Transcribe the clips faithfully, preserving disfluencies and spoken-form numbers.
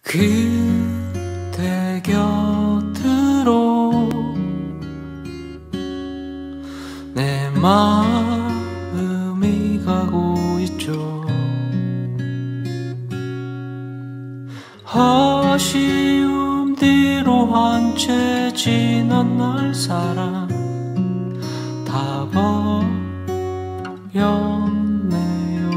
그대 곁으로 내 마음이 가고 있죠. 아쉬움 뒤로 한 채 지난 날 사랑 다 버렸네요.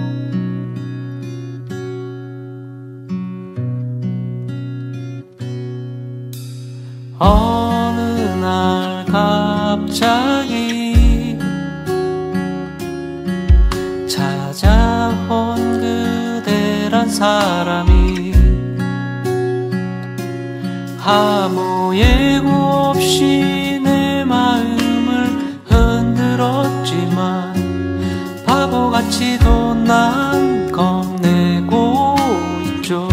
어느 날 갑자기 찾아온 그대란 사람이 아무 예고 없이 내 마음을 흔들었지만 바보같이도 난 겁내고 있죠.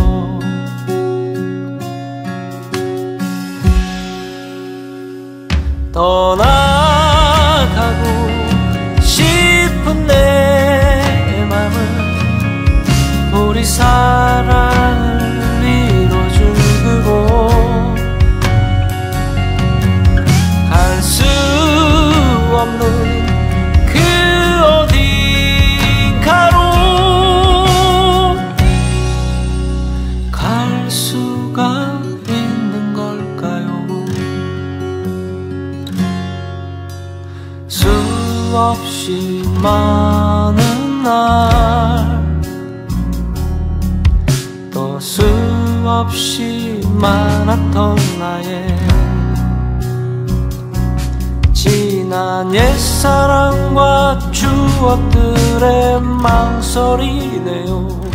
떠나가고 싶은 내 맘은 우리 사랑을 이뤄줄 그곳 갈 수 없는 그 어딘가로 갈 수가 있는 걸까요? 수없이 많은 날 또 수없이 많았던 나의 지난 옛사랑과 추억들의 망설이네요.